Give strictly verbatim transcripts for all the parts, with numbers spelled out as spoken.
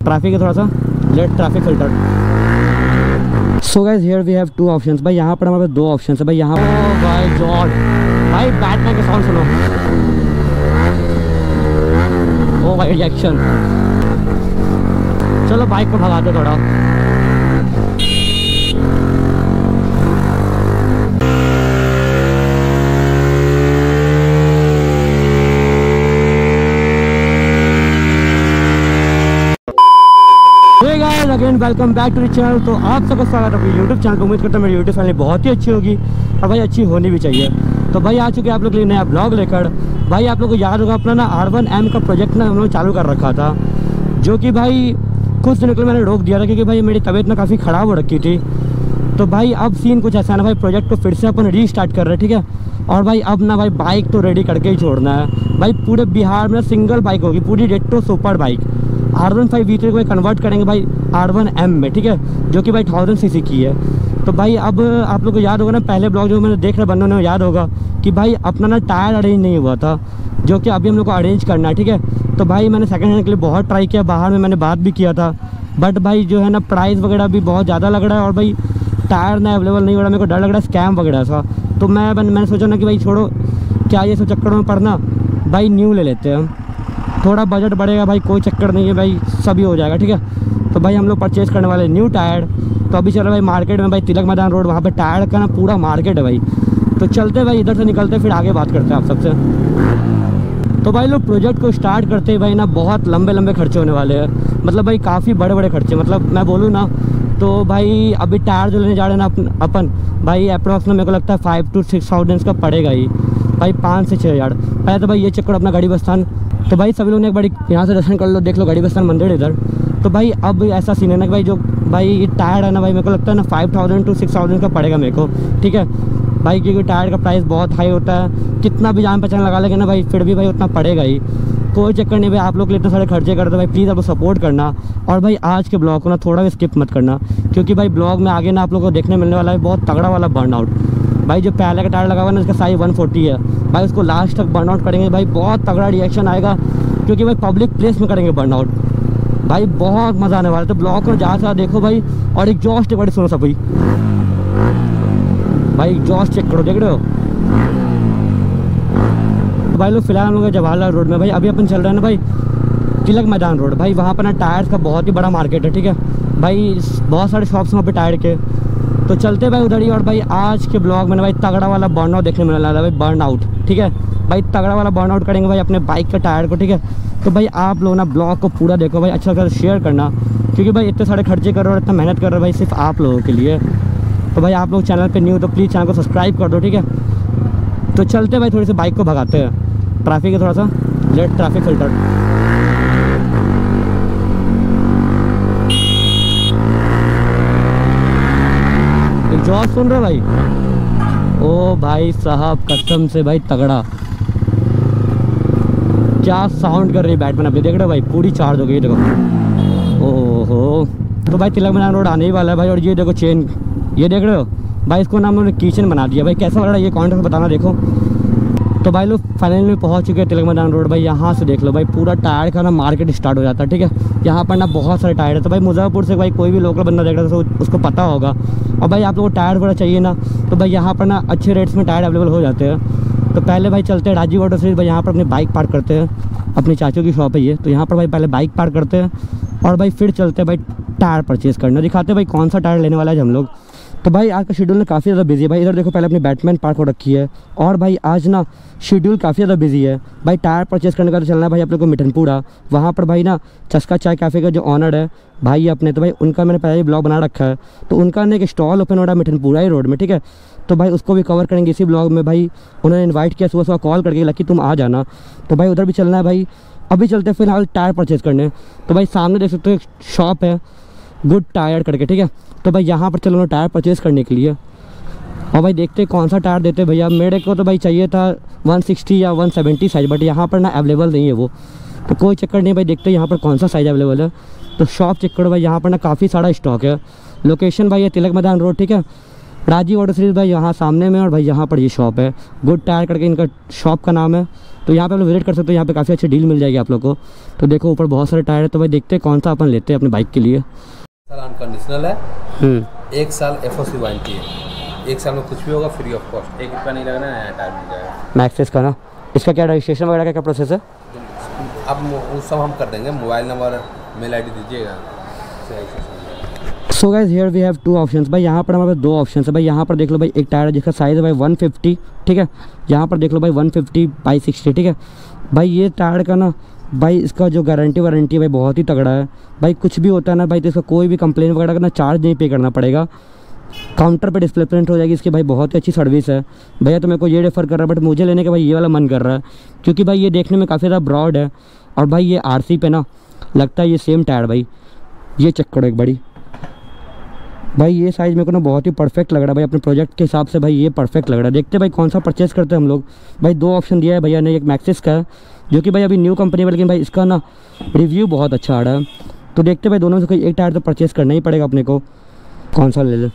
Traffic है थोड़ा सा, let traffic filter. So guys here we have two options भाई, यहाँ पर हमारे पास दो ऑप्शंस है भाई। यहाँ ओ भाई गॉड भाई बैटमैन के साउंड सुनो, ओ भाई रिएक्शन। चलो बाइक को भगाते थोड़ा। Again welcome back to the channel. तो आप सबका स्वागत है अपने यूट्यूब चैनल। उम्मीद करता हूँ मेरी यूट्यूब चैनल बहुत ही अच्छी होगी और भाई अच्छी होनी भी चाहिए। तो भाई आ चुके हैं आप लोग के लिए नया ब्लॉग लेकर। भाई आप लोग को याद होगा अपना ना आर वन एम का प्रोजेक्ट ना हम लोग चालू कर रखा था, जो कि भाई कुछ दिनों के लिए मैंने रोक दिया था क्योंकि भाई मेरी तबीयत ना काफ़ी ख़राब हो रखी थी। तो भाई अब सीन कुछ ऐसा ना भाई, प्रोजेक्ट को फिर से अपन रीस्टार्ट कर रहे हैं, ठीक है। और भाई अब ना भाई बाइक तो रेडी करके ही छोड़ना है भाई। पूरे बिहार में सिंगल बाइक होगी, पूरी retro super bike R one five V three को कन्वर्ट करेंगे भाई आर वन एम में, ठीक है, जो कि भाई थाउजेंड सी सी की है। तो भाई अब आप लोग को याद होगा ना, पहले ब्लॉग जो मैंने देख रहे बंदों ने याद होगा कि भाई अपना ना टायर अरेंज नहीं हुआ था, जो कि अभी हम लोग को अरेंज करना है, ठीक है। तो भाई मैंने सेकंड हैंड के लिए बहुत ट्राई किया, बाहर में मैंने बात भी किया था, बट भाई जो है ना प्राइस वगैरह भी बहुत ज़्यादा लग रहा है और भाई टायर ना अवेलेबल नहीं हो रहा। मेरे को डर लग रहा है स्कैम वगैरह था। तो मैं मैंने सोचा ना कि भाई छोड़ो, क्या ये सब चक्करों में पड़ना, भाई न्यू ले लेते हैं हम। थोड़ा बजट बढ़ेगा भाई, कोई चक्कर नहीं है भाई, सभी हो जाएगा, ठीक है। तो भाई हम लोग परचेज़ करने वाले न्यू टायर। तो अभी चल रहा है भाई मार्केट में भाई, तिलक मैदान रोड, वहाँ पे टायर का ना पूरा मार्केट है भाई। तो चलते भाई इधर से निकलते फिर आगे बात करते हैं आप सबसे। तो भाई लोग प्रोजेक्ट को स्टार्ट करते ही भाई ना बहुत लंबे लंबे खर्चे होने वाले हैं, मतलब भाई काफ़ी बड़े बड़े खर्चे। मतलब मैं बोलूँ ना तो भाई अभी टायर जो लेने जा रहे हैं ना अपन भाई अप्रॉक्स में मेरे को लगता है फाइव टू सिक्स थाउजेंड का पड़ेगा ही भाई, पाँच से छः हज़ार। पहले तो भाई ये चक्कर अपना गरीब स्थान। तो भाई सभी लोग ने एक बार यहाँ से दर्शन कर लो, देख लो गरीब स्थान मंदिर इधर। तो भाई अब ऐसा सीन है ना कि भाई जो भाई ये टायर है ना भाई, मेरे को लगता है ना five thousand two six thousand का पड़ेगा मेरे को, ठीक है भाई, क्योंकि टायर का प्राइस बहुत हाई होता है। कितना भी जान पहचान लगा लेंगे ना भाई, फिर भी भाई उतना पड़ेगा ही। कोई चक्कर नहीं भाई, आप लोग के लिए इतने सारे खर्चे करते भाई, प्लीज़ आप लोग सपोर्ट करना। और भाई आज के ब्लॉग को ना थोड़ा भी स्किप मत करना, क्योंकि भाई ब्लॉग में आगे ना आप लोग को देखने मिलने वाला है बहुत तगड़ा वाला बर्नआउट। भाई जो पहले का टायर लगा हुआ है ना, उसका साइज वन फोर्टी है भाई, उसको लास्ट तक बर्नआउट करेंगे भाई, बहुत तगड़ा रिएक्शन आएगा, क्योंकि भाई पब्लिक प्लेस में करेंगे बर्नआउट भाई, बहुत मज़ा आने वाला है। तो ब्लॉग को ज़्यादा से देखो भाई, और एक जॉस्ट बड़ी सुनो सब भाई, भाई जॉस्ट चेक करो, देख रहे हो। तो भाई लोग फिलहाल हम लोग जवाहरलाल रोड में भाई, अभी अपन चल रहे हैं ना भाई तिलक मैदान रोड। भाई वहाँ पर ना टायर्स का बहुत ही बड़ा मार्केट है, ठीक है भाई, बहुत सारे शॉप्स वहाँ पे टायर के। तो चलते भाई उधर ही। और भाई आज के ब्लॉग में भाई तगड़ा वाला बर्नआउट देखने मिलने वाला है भाई, बर्नआउट, ठीक है भाई, तगड़ा वाला बर्नआउट करेंगे भाई अपने बाइक के टायर को, ठीक है। तो भाई आप लोग ना ब्लॉग को पूरा देखो भाई, अच्छा लगता शेयर करना, क्योंकि भाई इतने सारे खर्चे कर रहे हो और इतना मेहनत कर रहे हो भाई सिर्फ आप लोगों के लिए। तो भाई आप लोग चैनल पे न्यू तो प्लीज़ चैनल को सब्सक्राइब कर दो, ठीक है। तो चलते भाई थोड़ी सी बाइक को भगाते हैं, ट्रैफिक है थोड़ा सा, लेट ट्रैफिक फिल्टर। जॉब सुन रहे भाई, ओ भाई साहब कसम से भाई तगड़ा, क्या साउंड कर रही है बैटमैन अभी, देख रहे हो भाई पूरी चार्ज हो गई, देखो ओहो। तो भाई तिलक मैदान रोड आने ही वाला है भाई। और ये देखो चेन, ये देख रहे हो भाई, इसको नाम उन्होंने कीचेन बना दिया भाई, कैसा लग रहा है ये कमेंट में बताना। देखो तो भाई लोग फाइनली में पहुंच चुके हैं तिलक मैदान रोड भाई। यहाँ से देख लो भाई पूरा टायर का ना मार्केट स्टार्ट हो जाता है, ठीक है। यहाँ पर ना बहुत सारे टायर है। तो भाई मुजफ्फरपुर से भाई कोई भी लोकल बंदा देख रहा था तो उसको पता होगा। और भाई आप लोगों को टायर वगैरह चाहिए ना, तो भाई यहाँ पर ना अच्छे रेट्स में टायर अवेलेबल हो जाते हैं। तो पहले भाई चलते हैं राजीव ऑटो सीरीज भाई, यहाँ पर अपनी बाइक पार्क करते हैं, अपनी चाचू की शॉप है ये। तो यहाँ पर भाई पहले बाइक पार्क करते हैं और भाई फिर चलते हैं भाई टायर परचेज़ करना, दिखाते हैं भाई कौन सा टायर लेने वाला है हम लोग। तो भाई आज का शेड्यूल ना काफ़ी ज़्यादा बिजी है भाई। इधर देखो पहले अपनी बैटमैन पार्क हो रखी है, और भाई आज ना शेड्यूल काफ़ी ज़्यादा बिजी है भाई। टायर परचेज़ करने का तो चलना है भाई आप लोग को मिठनपुरा, वहाँ पर भाई ना चस्का चाय कैफ़े का जो ऑनर है भाई अपने, तो भाई उनका मैंने पहले ही ब्लॉग बना रखा है। तो उनका ना एक स्टॉल ओपन हो रहा है मिठनपुरा ही रोड में, ठीक है। तो भाई उसको भी कवर करेंगे इसी ब्लॉग में भाई। उन्होंने इन्वाइट किया, सुबह सुबह कॉल करके लकी तुम आ जाना। तो भाई उधर भी चलना है भाई। अभी चलते हैं फिलहाल टायर परचेज़ करने। तो भाई सामने देख सकते हो एक शॉप है गुड टायर करके, ठीक है। तो भाई यहाँ पर चलो टायर परचेज़ करने के लिए, और भाई देखते कौन सा टायर देते भैया। मेरे को तो भाई चाहिए था वन सिक्सटी या वन सेवेंटी साइज़, बट यहाँ पर ना अवेलेबल नहीं है वो। तो कोई चक्कर नहीं भाई, देखते यहाँ पर कौन सा साइज़ अवेलेबल है। तो शॉप चेक करो भाई, यहाँ पर ना काफ़ी सारा स्टॉक है। लोकेशन भाई है तिलक मैदान रोड, ठीक है। राजीव ऑटो सीरीज भाई यहाँ सामने में, और भाई यहाँ पर ये शॉप है गुड टायर करके इनका शॉप का नाम है। तो यहाँ पे आप लोग विजिट कर सकते हो, यहाँ पे काफ़ी अच्छी डील मिल जाएगी आप लोग को। तो देखो ऊपर बहुत सारे टायर है, तो भाई देखते हैं कौन सा अपन लेते हैं अपने बाइक के लिए। अनकंडीशनल है, एक साल एफ ओ सी वारंटी है, एक साल में कुछ भी होगा फ्री ऑफ कॉस्ट, एक रुपया नहीं लगना, नया टायर मिल जाएगा। मैक्सिस का ना, इसका क्या रजिस्ट्रेशन वगैरह का क्या प्रोसेस है? अब वो सब हम कर देंगे, mobile number mail I D दीजिएगा। So guys here we have two options. भाई यहाँ पर हमारे पास दो ऑप्शन है। भाई यहाँ पर देख लो भाई एक टायर है जिसका साइज़ है भाई वन फिफ्टी, ठीक है। यहाँ पर देख लो भाई वन फिफ्टी बाई सिक्सटी, ठीक है। भाई ये टायर का ना भाई इसका जो गारंटी वारंटी है भाई बहुत ही तगड़ा है। भाई कुछ भी होता है ना भाई तो इसका कोई भी कंप्लेन वगैरह का ना चार्ज नहीं पे करना पड़ेगा, काउंटर पे डिस्प्ले प्रिंट हो जाएगी इसकी। भाई बहुत ही अच्छी सर्विस है भैया। तो मेरे को ये रेफ़र कर रहा है, बट मुझे लेने के भाई ये वाला मन कर रहा है, क्योंकि भाई ये देखने में काफ़ी ज़्यादा ब्रॉड है, और भाई ये आरसी पे ना लगता है ये सेम टायर। भाई ये चेक करो एक बड़ी, भाई ये साइज़ मेरे को ना बहुत ही परफेक्ट लग रहा है भाई, अपने प्रोजेक्ट के हिसाब से भाई ये परफेक्ट लग रहा है। देखते भाई कौन सा परचेज़ करते हैं हम लोग। भाई दो ऑप्शन दिया है भैया ने, एक मैक्सिस का है जो कि भाई अभी न्यू कंपनी है, लेकिन भाई इसका ना रिव्यू बहुत अच्छा आ रहा है। तो देखते भाई दोनों में से कोई एक टायर तो परचेज़ करना ही पड़ेगा अपने को, कौन सा ले ले।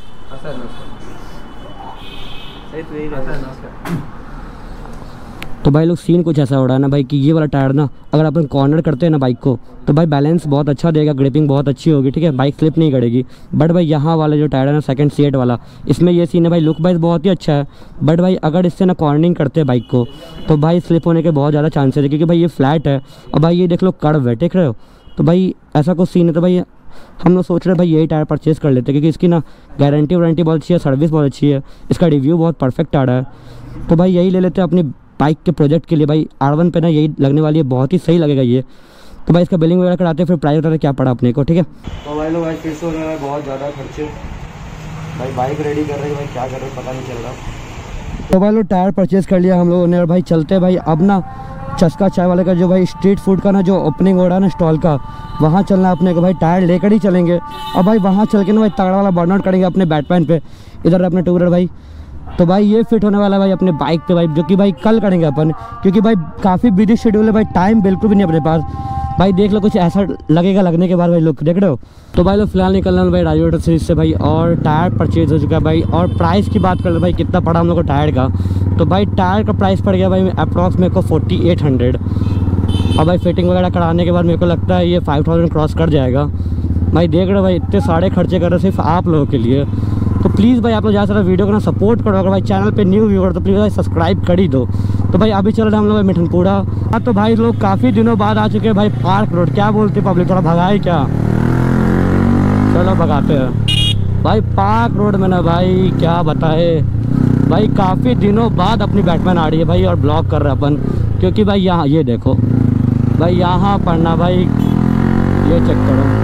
तो भाई लोग सीन कुछ ऐसा हो रहा है ना भाई कि ये वाला टायर ना अगर अपन कॉर्नर करते हैं ना बाइक को तो भाई बैलेंस बहुत अच्छा देगा, ग्रिपिंग बहुत अच्छी होगी, ठीक है, बाइक स्लिप नहीं करेगी। बट भाई यहाँ वाला जो टायर है ना सेकंड सीट वाला, इसमें ये सीन है भाई, लुक वाइज बहुत ही अच्छा है, बट भाई अगर इससे ना कॉर्नरिंग करते हैं बाइक को तो भाई स्लिप होने के बहुत ज़्यादा चांसेस है, क्योंकि भाई ये फ्लैट है और भाई ये देख लो कर्व है, देख रहे हो। तो भाई ऐसा कुछ सीन है, तो भाई हम लोग सोच रहे हैं भाई यही टायर परचेज़ कर लेते हैं, क्योंकि इसकी ना गारंटी वारंटी बहुत अच्छी है, सर्विस बहुत अच्छी है, इसका रिव्यू बहुत परफेक्ट आ रहा है। तो भाई यही ले लेते हैं अपनी बाइक के प्रोजेक्ट के लिए। भाई आर वन पे ना यही लगने वाली है, बहुत ही सही लगेगा ये। तो भाई इसका बिलिंग वगैरह कराते हैं, फिर प्राइस वगैरह क्या पड़ा अपने को, ठीक है। तो भाई लोग आज फिर से हो रहा है बहुत ज़्यादा खर्चे, भाई बाइक रेडी कर रहे हैं, भाई क्या कर रहे हैं पता नहीं चल रहा। तो भाई लोग टायर परचेज़ कर लिया हम लोगों ने, और भाई चलते भाई अब ना चस्का चाय वाले का जो भाई स्ट्रीट फूड का ना जो ओपनिंग हो रहा है ना स्टॉल का, वहाँ चलना है अपने को। भाई टायर लेकर ही चलेंगे, और भाई वहाँ चल के ना भाई तगड़ा वाला बर्नआउट करेंगे अपने बैटमैन पे, इधर अपने टू व्हीलर भाई। तो भाई ये फिट होने वाला है भाई अपने बाइक पे भाई, जो कि भाई कल करेंगे अपन, क्योंकि भाई काफ़ी बिजी शेड्यूल है भाई, टाइम बिल्कुल भी नहीं अपने पास। भाई देख लो कुछ ऐसा लगेगा लगने के बाद भाई लुक देख रहे हो। तो भाई लोग फिलहाल निकलना भाई राजीव ऑटो सीरीज से भाई, और टायर परचेज हो चुका है भाई। और प्राइस की बात कर लो भाई कितना पड़ा हम लोग को टायर का, तो भाई टायर का प्राइस पड़ गया भाई अप्रॉक्स मेरे को फोर्टी एट हंड्रेड, और भाई फिटिंग वगैरह कराने के बाद मेरे को लगता है ये फाइव थाउजेंड क्रॉस कर जाएगा। भाई देख रहे हो भाई इतने सारे खर्चे कर रहे सिर्फ आप लोगों के लिए। तो प्लीज़ भाई आप लोग ज़्यादा से वीडियो को ना सपोर्ट करो, अगर भाई चैनल पे न्यू व्यूअर तो प्लीज़ भाई सब्सक्राइब कर ही दो। तो भाई अभी चल रहे हम लोग मिठनपुरा। हाँ तो भाई लोग काफ़ी दिनों बाद आ चुके हैं भाई पार्क रोड, क्या बोलते पब्लिक, थोड़ा भगाए क्या, चलो भगाते हैं भाई पार्क रोड में ना भाई, क्या बताए भाई काफ़ी दिनों बाद अपनी बैटमैन आ रही है भाई, और ब्लॉग कर रहे हैं अपन, क्योंकि भाई यहाँ ये देखो भाई यहाँ पर ना भाई ये चेक करो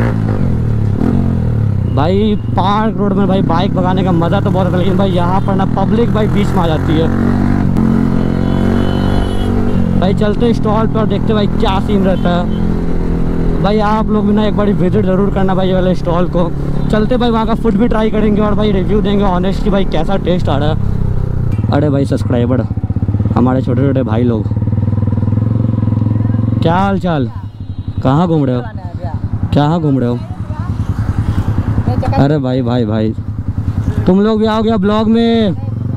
भाई पार्क रोड में भाई बाइक भगाने का मज़ा तो बहुत आता है, लेकिन भाई यहाँ पर ना पब्लिक भाई बीच में आ जाती है। भाई चलते स्टॉल पर और देखते भाई क्या सीन रहता है। भाई आप लोग भी ना एक बार विजिट ज़रूर करना भाई वाले स्टॉल को। चलते भाई वहाँ का फूड भी ट्राई करेंगे और भाई रिव्यू देंगे ऑनेस्टली भाई कैसा टेस्ट आ रहा है। अरे भाई सब्सक्राइबर हमारे छोटे छोटे भाई लोग, क्या हाल चाल, कहाँ घूम रहे हो, कहाँ घूम रहे हो? अरे भाई भाई भाई तुम लोग भी आओ गया ब्लॉग में,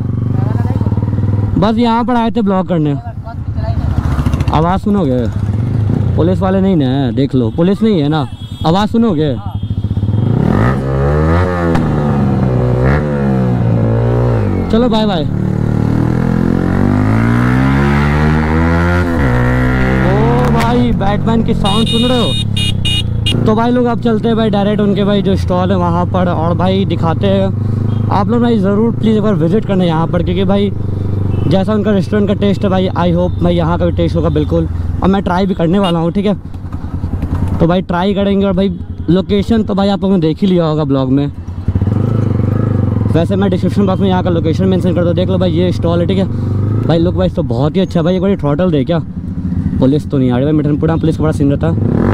बस यहाँ पर आए थे ब्लॉग करने। आवाज़ सुनोगे, पुलिस वाले नहीं ना, देख लो पुलिस नहीं है ना, आवाज़ सुनोगे। चलो बाय बाय। ओ भाई बैटमैन की साउंड सुन रहे हो। तो भाई लोग अब चलते हैं भाई डायरेक्ट उनके भाई जो स्टॉल है वहाँ पर, और भाई दिखाते हैं। आप लोग भाई ज़रूर प्लीज़ एक बार विज़िट करना यहाँ पर, क्योंकि भाई जैसा उनका रेस्टोरेंट का टेस्ट है भाई आई होप भाई यहाँ का भी टेस्ट होगा बिल्कुल, और मैं ट्राई भी करने वाला हूँ, ठीक है। तो भाई ट्राई करेंगे, और भाई लोकेशन तो भाई आप लोगों ने देख ही लिया होगा ब्लॉग में, वैसे मैं डिस्क्रिप्शन बॉक्स में यहाँ का लोकेशन मेंशन कर दो, देख लो भाई ये स्टॉल है, ठीक है। भाई लुक वाइज तो बहुत ही अच्छा भाई, एक बार थ्रॉटल दे क्या, पुलिस तो नहीं आ रही भाई, मिठनपुरा पुलिस का बड़ा सीन रहता।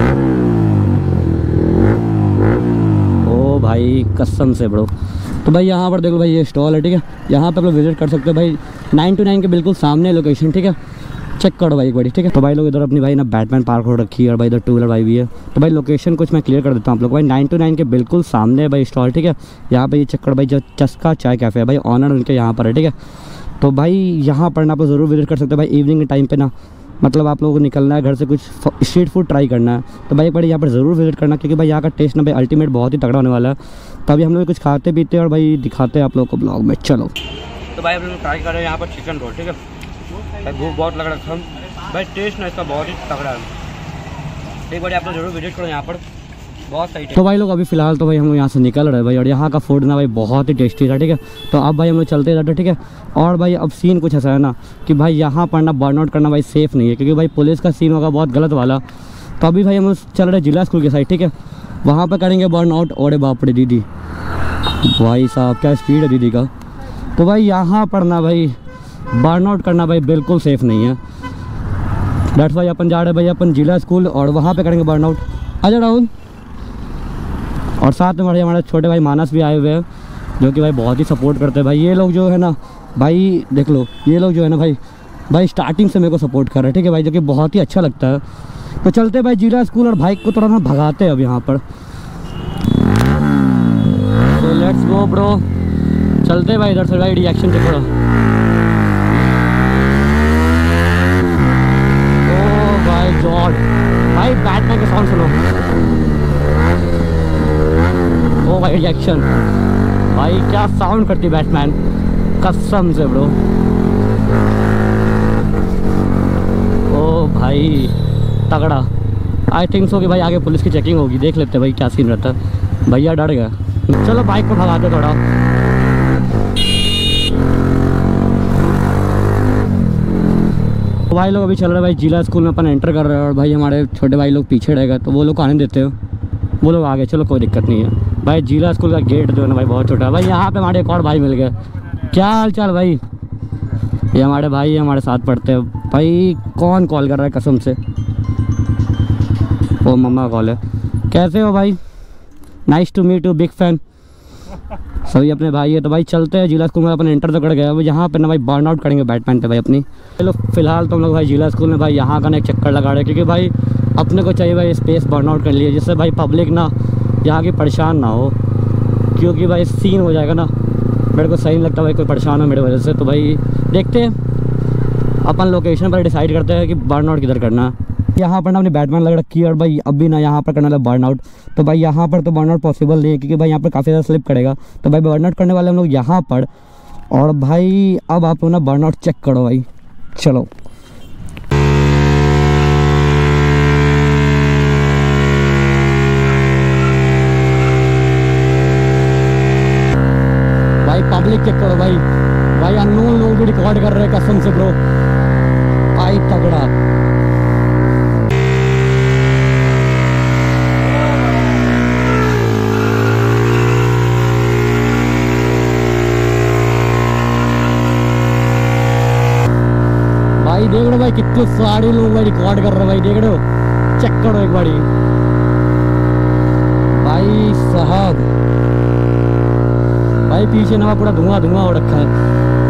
ओ भाई कसम से ब्रो। तो भाई यहाँ पर देखो भाई ये स्टॉल है, ठीक है, यहाँ पर आप लोग विजिट कर सकते हो भाई, नाइन टू नाइन के बिल्कुल सामने लोकेशन, ठीक है। चेक करो भाई एक बारी, ठीक है। तो भाई लोग इधर अपनी भाई ना बैटमैन पार्क हो रखी है और भाई इधर टू व्हीलर भाई भी है। तो भाई लोकेशन कुछ मैं क्लियर कर देता हूँ आप लोग। भाई नाइन टू नाइन के बिल्कुल सामने है भाई स्टॉल, ठीक है। यहाँ पे ये चेक करो भाई, जो चस्का चाय कैफ़े है भाई, ऑनर उनके यहाँ पर है, ठीक है। तो भाई यहाँ पर ना आप लोग ज़रूर विजिट कर सकते हैं भाई इवनिंग के टाइम पे ना, मतलब आप लोगों को निकलना है घर से, कुछ स्ट्रीट फूड ट्राई करना है तो भाई एक बार यहाँ पर ज़रूर विजिट करना, क्योंकि भाई यहाँ का टेस्ट ना भाई अल्टीमेट बहुत ही तगड़ा होने वाला है। तो अभी हम लोग कुछ खाते पीते और भाई दिखाते हैं आप लोग को ब्लॉग में, चलो। तो भाई हम लोग ट्राई कर रहे हैं यहाँ पर चिकन रोल, ठीक है भाई। भूख बहुत लग रहा था भाई, टेस्ट ना इसका बहुत ही तगड़ा है। एक बार आप लोग जरूर विजिट करो यहाँ पर, बहुत सही। तो भाई लोग अभी फिलहाल तो भाई हम लोग यहाँ से निकल रहे हैं भाई, और यहाँ का फूड ना भाई बहुत ही टेस्टी था, ठीक है। तो अब भाई हम लोग चलते जाते, ठीक है। और भाई अब सीन कुछ ऐसा है ना कि भाई यहाँ पर ना बर्नआउट करना भाई सेफ़ नहीं है, क्योंकि भाई पुलिस का सीन होगा बहुत गलत वाला। तो अभी भाई हम लोग चल रहे जिला स्कूल के साइड, ठीक है। वहाँ पर करेंगे बर्नआउट। और बाप रे दीदी, भाई साहब क्या स्पीड है दीदी का। तो भाई यहाँ पर ना भाई बर्नआउट करना भाई बिल्कुल सेफ़ नहीं है। डेट्स भाई अपन जा रहे हैं भाई अपन जिला स्कूल, और वहाँ पे करेंगे बर्नआउट। आजा राहुल। और साथ में हमारे हमारे छोटे भाई मानस भी आए हुए हैं, जो कि भाई बहुत ही सपोर्ट करते हैं भाई। ये लोग जो है ना भाई, देख लो ये लोग जो है ना भाई भाई स्टार्टिंग से मेरे को सपोर्ट कर रहे हैं, ठीक है भाई, जो कि बहुत ही अच्छा लगता है। तो चलते भाई जिला स्कूल और बाइक को थोड़ा ना भगाते हैं अब यहाँ पर। तो लेट्स गो ब्रो, चलते भाई इधर से भाई, रिएक्शन चेक करो। ओ भाई गॉड, भाई बैटमैन का साउंड सुनो। ओ भाई रिएक्शन, भाई क्या साउंड करती बैटमैन, कसम से ब्रो। ओ भाई तगड़ा। आई थिंक सो कि भाई आगे पुलिस की चेकिंग होगी, देख लेते भाई क्या सीन रहता है। भैया डर गया, चलो बाइक को भगाते थोड़ा। भाई लोग अभी चल रहे हैं भाई जिला स्कूल में, अपन एंटर कर रहे हैं, और भाई हमारे छोटे भाई लोग पीछे रह गए, तो वो लोग आने देते हो, वो लोग आगे, चलो कोई दिक्कत नहीं है भाई। जिला स्कूल का गेट जो है ना भाई बहुत छोटा है भाई। यहाँ पे हमारे एक और भाई मिल गए, क्या हाल चाल भाई। ये हमारे भाई हमारे साथ पढ़ते हैं भाई। कौन कॉल कर रहा है कसम से, ओ मम्मा कॉल है। कैसे हो भाई, nice to meet you, big fan. सभी अपने भाई है। तो भाई चलते हैं जिला स्कूल में, अपन एंटर तो कर गए। अब यहाँ पे ना भाई बर्नआउट करेंगे बैटमैन पे भाई अपनी। चलो फिलहाल तो हम लोग भाई जिला स्कूल में भाई यहाँ का ना एक चक्कर लगा रहे हैं, क्योंकि भाई अपने को चाहिए भाई स्पेस बर्नआउट कर लिए, जिससे भाई पब्लिक ना यहाँ की परेशान ना हो, क्योंकि भाई सीन हो जाएगा ना, मेरे को सही नहीं लगता भाई कोई परेशान हो मेरे वजह से। तो भाई देखते हैं, अपन लोकेशन पर डिसाइड करते हैं कि बर्नआउट किधर करना है। यहाँ पर ना अपनी बैटमैन लग रखी है, और भाई अभी ना यहाँ पर करना है बर्नआउट। तो भाई यहाँ पर तो बर्नआउट पॉसिबल नहीं है, क्योंकि भाई यहाँ पर काफ़ी ज़्यादा स्लिप करेगा। तो भाई बर्नआउट करने वाले हम लोग यहाँ पर। और भाई अब आप लोग ना बर्नआउट चेक करो भाई, चलो। भाई पब्लिक चेक करो भाई, भाई अननोन लोग भी रिकॉर्ड कर रहे हैं कसम से ब्रो, भाई तगड़ा। भाई देख रहे हो भाई कितने सारे लोग भाई रिकॉर्ड कर रहे हैं भाई, देख रहे हो, चेक करो एक बारी भाई साहब। भाई पीछे ना पूरा धुआं धुआं हो रखा है।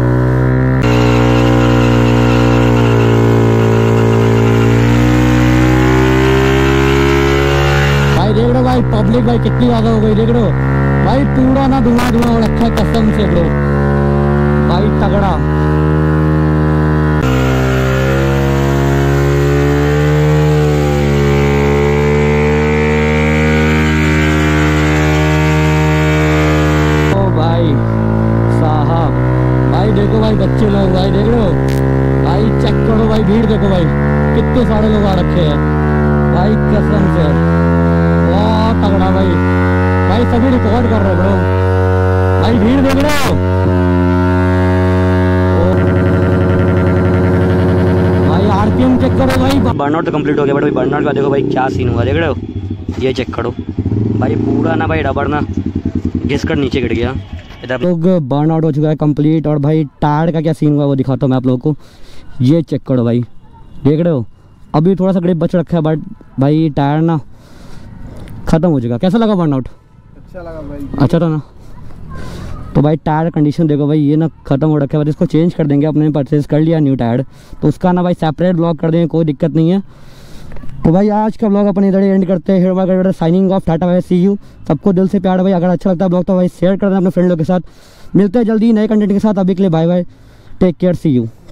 भाई देख रहे हो भाई पब्लिक भाई कितनी ज्यादा हो गई, देख रहे हो भाई पूरा ना धुआं धुआं हो रखा है कसम से ब्रो, भाई तगड़ा। देखो भाई बच्चे लोग भाई, देख रहे हो भाई, चेक करो भाई भीड़ देखो भाई, कितने सारे लोग आ रखे हैं भाई कसम से, बहुत तगड़ा भाई। भाई सभी रिकॉर्ड कर रहे हो ब्रो, भाई भीड़ देख रहे हो भाई, आरपीएम चेक करो भाई। बर्नआउट तो कंप्लीट हो गया, बट भाई बर्नआउट का देखो भाई क्या सीन हुआ, देख रहे हो, ये चेक करो भाई, पूरा ना भाई रबड़ ना घिसकर नीचे गिर गया। इधर लोग बर्न आउट हो चुका है कंप्लीट। और भाई टायर का क्या सीन हुआ वो दिखाता हूँ मैं आप लोगों को, ये चेक करो भाई, देख रहे हो अभी थोड़ा सा ग्रिप बच रखा है, बट भाई टायर ना खत्म हो चुका। कैसा लगा बर्न आउट? अच्छा लगा भाई, अच्छा था ना। तो भाई टायर कंडीशन देखो भाई, ये ना खत्म हो रखा है, इसको चेंज कर देंगे, अपने परचेज कर लिया न्यू टायर, तो उसका ना भाई सेपरेट ब्लॉग कर देंगे, कोई दिक्कत नहीं है। तो भाई आज का ब्लॉग अपन इधर ही एंड करते हैं। हेयर साइनिंग ऑफ, टाटा भाई, सी यू। सबको दिल से प्यार भाई, अगर अच्छा लगता है ब्लॉग तो भाई शेयर कर देना अपने फ्रेंड लोग के साथ। मिलते हैं जल्दी नए कंटेंट के साथ, अभी के लिए bye bye, take care, see you.